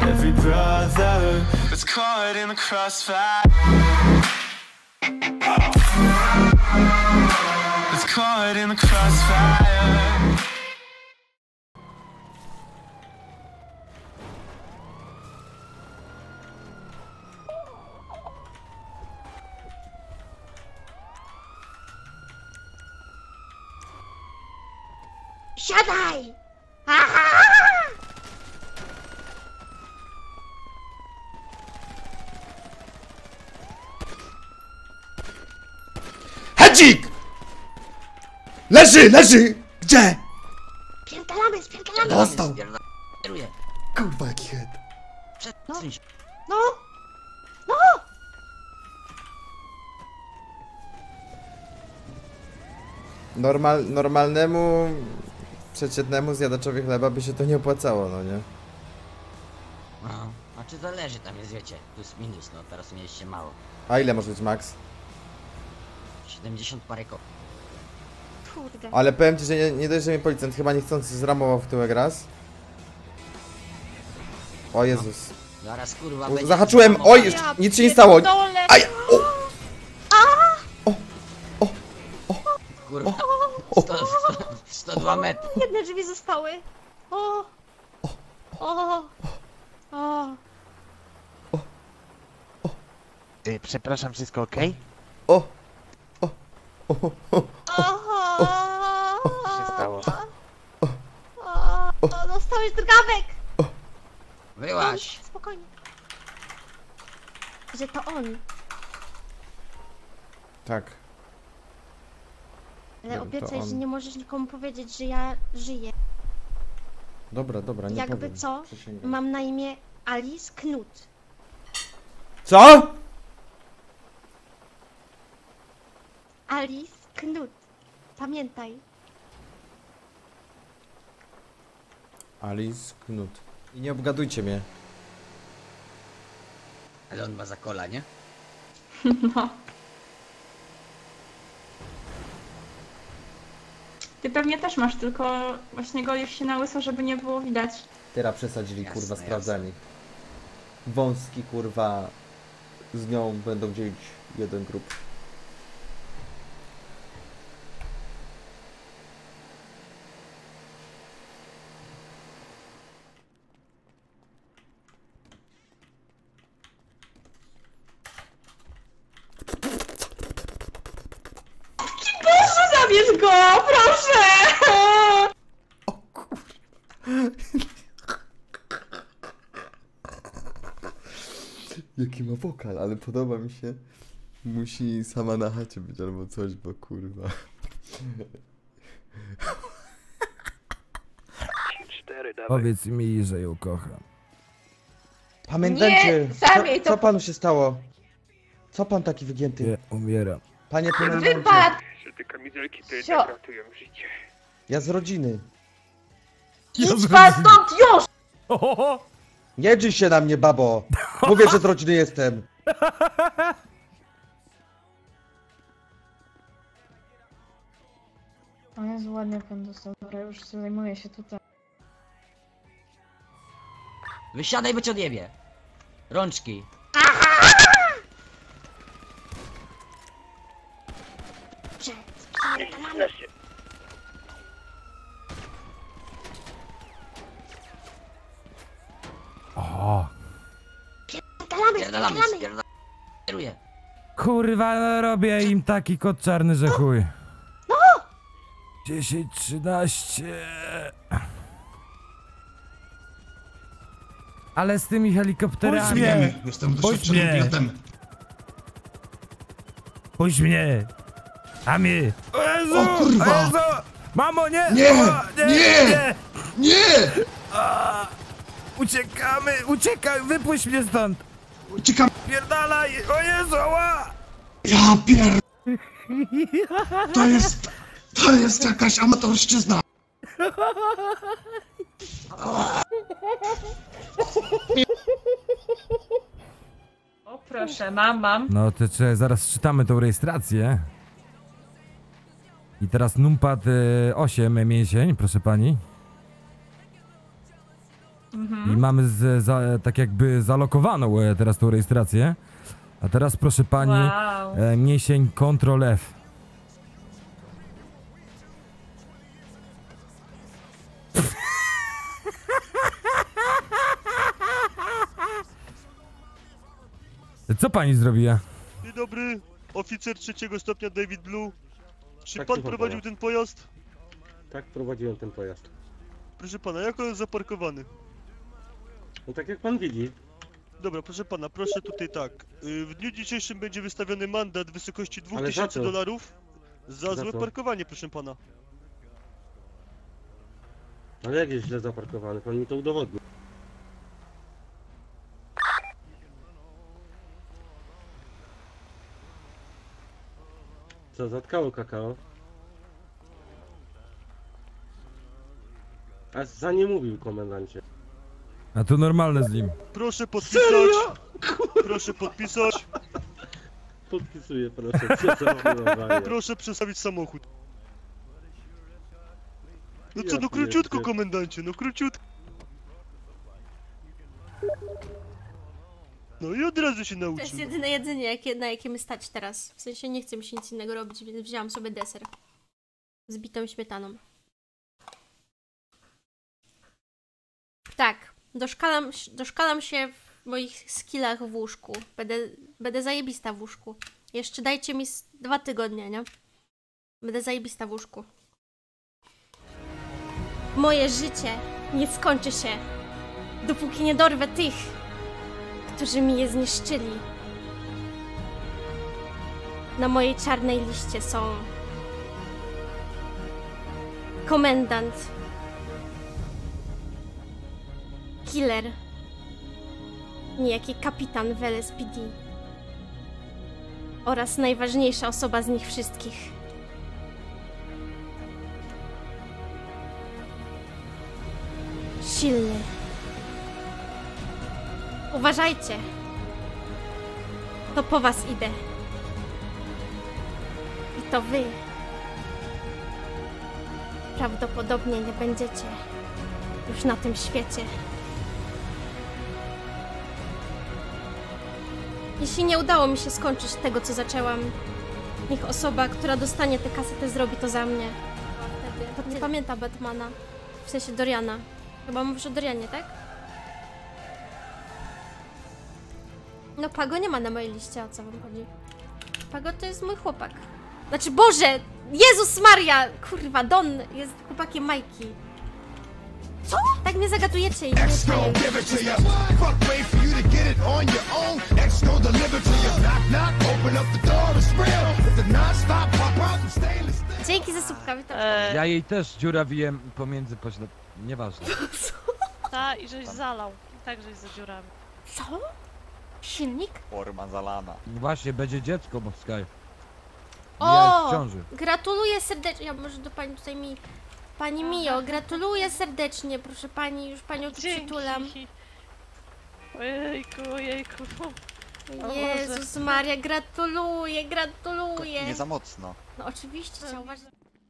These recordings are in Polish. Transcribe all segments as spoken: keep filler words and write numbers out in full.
every brother that's caught in the crossfire. That's caught in the crossfire. Siadaj! Hedzik! Leży, leży! Gdzie? Spierdalamy, spierdalamy! Dostał! Kieruję. Kurwa, jaki head. Przesuń się. No! No! Normal, normalnemu, przeciętnemu zjadaczowi chleba by się to nie opłacało, no nie? No, a czy zależy, tam jest, wiecie, plus minus, no teraz mieliście mało. A ile może być max? siedemdziesiąt parę ko... Kurde. Ale powiem ci, że nie, nie dość, że mnie policjant chyba niechcący zramował w tyłek raz. O Jezus. Zaraz kurwa O, będzie... zahaczyłem! Oj, jeszcze nic się nie stało! Aj! O! Kurwa, sto, sto, sto dwa metry. Jedne drzwi zostały. O! O! O! Y, przepraszam, wszystko ok? O! O! O! O! Co się stało? O! Dostałeś drgawek! Wyłaź. Spokojnie. Że to on. Tak. Ale Dobra, to obiecaj, on. że nie możesz nikomu powiedzieć, że ja żyję. Dobra, dobra, nie Jakby powiem. co, Przysięgam. mam na imię Alice Knut. Co? Alice Knut. Pamiętaj. Alice Knut. I nie obgadujcie mnie. Ale on ma za kola, nie? No. Ty pewnie też masz, tylko właśnie golisz się na łyso, żeby nie było widać. Teraz przesadzili, Jasne, kurwa, jasne. sprawdzani. Wąski, kurwa, z nią będą dzielić jeden grup. Proszę, zabierz go, proszę! Jaki ma wokal, ale podoba mi się. Musi sama na chacie być albo coś, bo kurwa. Powiedz mi, że ją kocham. Pamiętajcie, Nie, sami, co, to- co panu się stało? Co pan taki wygięty? Nie, umieram. Panie komendancie, Wypadł! Że te kamizelki to Sio. jednak ratują życie. ja z rodziny. Idź pan stąd już! Nie drzyj się na mnie, babo! Mówię, że z rodziny jestem. O Jezu, ładnie pan dostał. Dobra, już zajmuję się tutaj. Wysiadaj, bo cię odjebie. Rączki. Że spierdalamy. O, Spierdalamy, Spierdalamy, spierdalamy. spierdalamy. Kieruję. kurwa, no robię im taki kot czarny, że chuj. dziesięć, trzynaście. Ale z tymi helikopterami. Puść mnie! Jestem Puść mnie! pilotem. Puść mnie! A mnie! O Jezu! O kurwa! O Jezu! Mamo, nie! Nie! O, nie! Nie! Nie! A, uciekamy! Uciekaj! Wypuść mnie stąd! Uciekam! Pierdalaj! O Jezu! Ła! Ja pier... To jest... To jest jakaś amatorszczyzna! O proszę, mam, mam. No to czy, zaraz czytamy tą rejestrację. I teraz numpad y, osiem mięsień, proszę pani. Mhm. i mamy z, za, tak jakby zalokowaną e, teraz tą rejestrację. A teraz proszę pani, Wow. e, miesień Ctrl F. Co pani zrobiła? Dzień dobry, oficer trzeciego stopnia David Blue. Czy Tak, pan słucham prowadził pana. ten pojazd? Tak, prowadziłem ten pojazd. Proszę pana, jak on jest zaparkowany? No tak jak pan widzi. Dobra, proszę pana, proszę tutaj tak. Y, W dniu dzisiejszym będzie wystawiony mandat w wysokości dwóch Ale za tysięcy co? dolarów za, Za złe co? parkowanie, proszę pana. Ale jak jest źle zaparkowany? Pan mi to udowodni. Co, zatkało kakao? A za nie mówił komendancie. A to normalne z nim. Proszę podpisać. Proszę podpisać. Podpisuję proszę, co za chorowanie. Proszę przestawić samochód. No co, Ja no króciutko, pierdzie- komendancie, no króciutko. No i od razu się To jest nauczył. jedyne jedzenie, jakie, na jakie my stać teraz. W sensie nie chcę mi się nic innego robić, więc wzięłam sobie deser. Z bitą śmietaną. Tak, doszkalam, doszkalam się w moich skillach w łóżku. Będę, będę zajebista w łóżku. Jeszcze dajcie mi z dwa tygodnie, nie? Będę zajebista w łóżku. Moje życie nie skończy się, dopóki nie dorwę tych, którzy mi je zniszczyli. Na mojej czarnej liście są komendant, killer, niejaki kapitan w L S P D oraz najważniejsza osoba z nich wszystkich. Silny. Uważajcie. To po was idę. I to wy. Prawdopodobnie nie będziecie już na tym świecie. Jeśli nie udało mi się skończyć tego, co zaczęłam, niech osoba, która dostanie tę kasetę, zrobi to za mnie. A wtedy... Nie pamięta Batmana. W sensie Doriana. Chyba mówisz o Dorianie, tak? No Pago nie ma na mojej liście, o co wam chodzi? Pago to jest mój chłopak. Znaczy, Boże! Jezus Maria! Kurwa, Don jest chłopakiem Majki. Co? Tak mnie zagadujecie i nie znaję. Dzięki za subka, witam. Ja jej też dziurawiłem pomiędzy poślad... Nieważne. Ta i żeś zalał. I tak żeś za dziurami. Co? Silnik? Forma zalana. Właśnie, będzie dziecko Moskaj. Ja jest O! w ciąży. Gratuluję serdecznie. Ja może do pani tutaj mi... Pani Mio, gratuluję serdecznie, proszę pani, już panią tu przytulam. Ojejku, ojejku. O Jezus Maria, gratuluję, gratuluję. Nie za mocno. No oczywiście, trzeba uważać.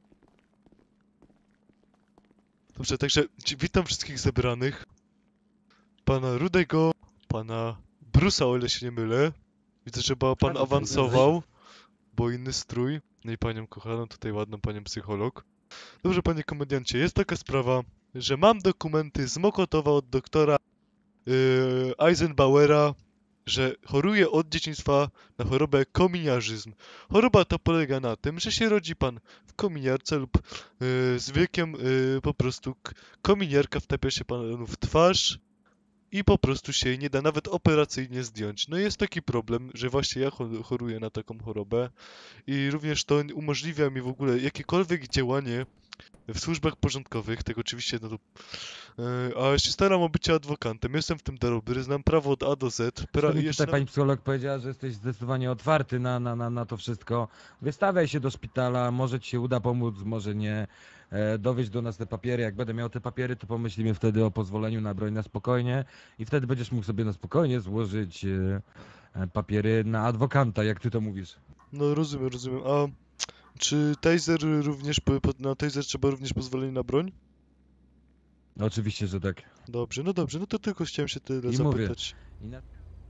Dobrze, także ci- witam wszystkich zebranych. Pana Rudego, pana Brusa, o ile się nie mylę. Widzę, że chyba pan Tak, awansował, bo inny strój. No i panią kochaną, tutaj ładną panią psycholog. Dobrze, panie komediancie, jest taka sprawa, że mam dokumenty z Mokotowa od doktora yy, Eisenbauera, że choruje od dzieciństwa na chorobę kominiarzyzm. Choroba ta polega na tym, że się rodzi pan w kominiarce lub yy, z wiekiem yy, po prostu k- kominiarka wtapia się panu w twarz i po prostu się jej nie da nawet operacyjnie zdjąć. No jest taki problem, że właśnie ja cho- choruję na taką chorobę i również to umożliwia mi w ogóle jakiekolwiek działanie w służbach porządkowych, tego oczywiście, no to, yy, a ja się staram o bycie adwokatem, jestem w tym dobry, znam prawo od A do Z. Pra, Wtedy jeszcze tutaj pani psycholog powiedziała, że jesteś zdecydowanie otwarty na, na, na, na to wszystko. Wystawiaj się do szpitala, może ci się uda pomóc, może nie. E, dowieź do nas te papiery. Jak będę miał te papiery, to pomyślimy wtedy o pozwoleniu na broń na spokojnie i wtedy będziesz mógł sobie na spokojnie złożyć e, e, papiery na adwokanta, jak ty to mówisz. No rozumiem, rozumiem. A czy taser również, po, po, na taser trzeba również pozwolenie na broń? Oczywiście, że tak. Dobrze, no dobrze, no to tylko chciałem się tyle I mówię. zapytać. I na...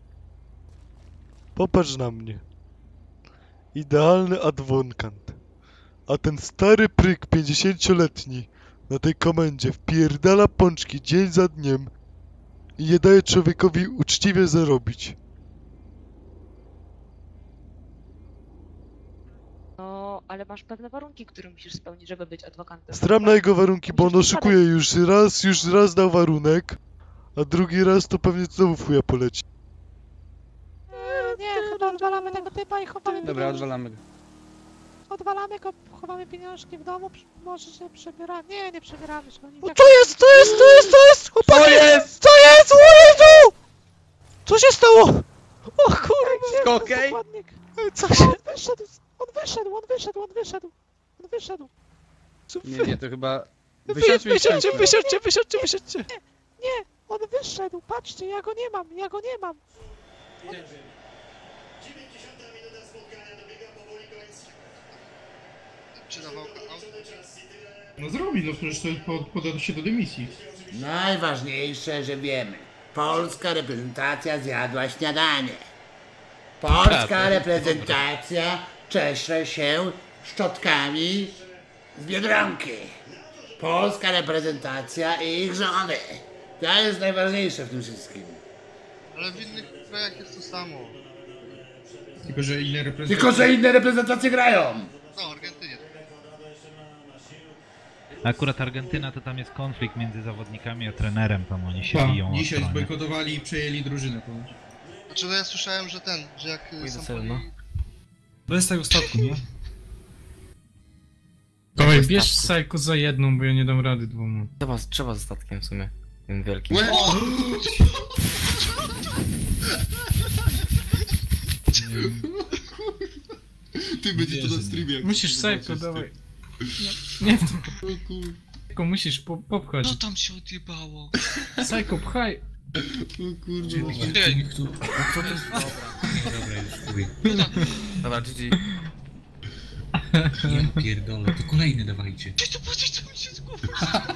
Popatrz na mnie. Idealny adwokat. A ten stary pryk pięćdziesięcioletni na tej komendzie wpierdala pączki dzień za dniem i nie daje człowiekowi uczciwie zarobić. No, ale masz pewne warunki, które musisz spełnić, żeby być adwokatem. Stram na jego warunki, bo on oszukuje już raz, już raz dał warunek, a drugi raz to pewnie znowu w chuja poleci. Nie, chyba odwalamy tego typa i chowamy Dobra, pieniążki. odwalamy go. Odwalamy go, chowamy pieniążki w domu, przy- może się przebiera. Nie, nie przebieramy się. Oni O, tak... to jest, to jest, to jest, to jest! Chłopaki! Co jest? Co jest? O Jezu! Co się stało? O kurwa! Skokej? Zakładnik. Co się... On wyszedł, on wyszedł, on wyszedł, on wyszedł. On wyszedł. Nie, nie, to chyba... Wy, Wysiądźmy i wysiądźcie, skończmy. wysiądźcie, wysiądźcie, wysiądźcie! Nie, on wyszedł, patrzcie, ja go nie mam, ja go nie mam. No zrobi, no przecież to pod, poda się do dymisji. Najważniejsze, że wiemy. Polska reprezentacja zjadła śniadanie. Polska reprezentacja czesze się szczotkami z Biedronki. Polska reprezentacja i ich żony. To jest najważniejsze w tym wszystkim. Ale w innych krajach jest to samo. Tylko, że inne reprezentacje... Tylko, że inne reprezentacje grają. No, Argentynie. Akurat Argentyna to tam jest konflikt między zawodnikami a trenerem, tam oni się Tak, biją. dzisiaj ostro, nie? zbojkotowali i przejęli drużynę. Znaczy, no ja słyszałem, że ten, że jak Sampoli... To jest tak w statku, nie? Dawaj, bierz Sajko za jedną, bo ja nie dam rady dwoma. Trzeba, trzeba ze statkiem w sumie. Tym wielkim. Ty będzie to na streamie. Musisz Sajko, dawaj. Nie, nie. Tylko musisz po, popchać. Co tam się odjebało? Sajko, pchaj. O kurde, no. Kto to jest? Dobra, już chuj. Dobra, G G. Ja pierdolę, to kolejny dawajcie. Ty to patrz, co mi się z głowy.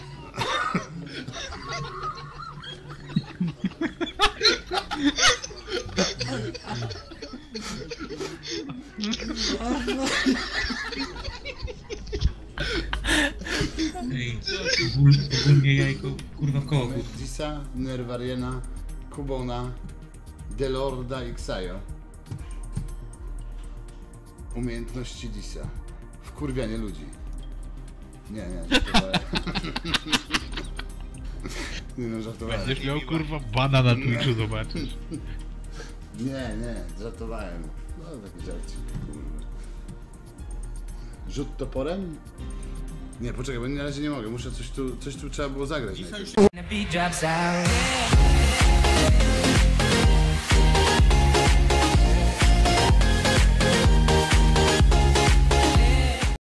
Ej, ogólnie jajko, kurwa w koło. Disa, Nerwariena, Kubona, Delorda i Xayo. Umiejętności Disa. Wkurwianie ludzi. Nie, nie, żartowałem. Nie no, żartowałem. Będziesz miał kurwa bana na Twitchu, zobaczysz. Nie, nie, żartowałem. No taki żarcik, kurwa. Rzut toporem? Nie, poczekaj, bo na razie nie mogę, muszę coś tu, coś tu trzeba było zagrać najpierw.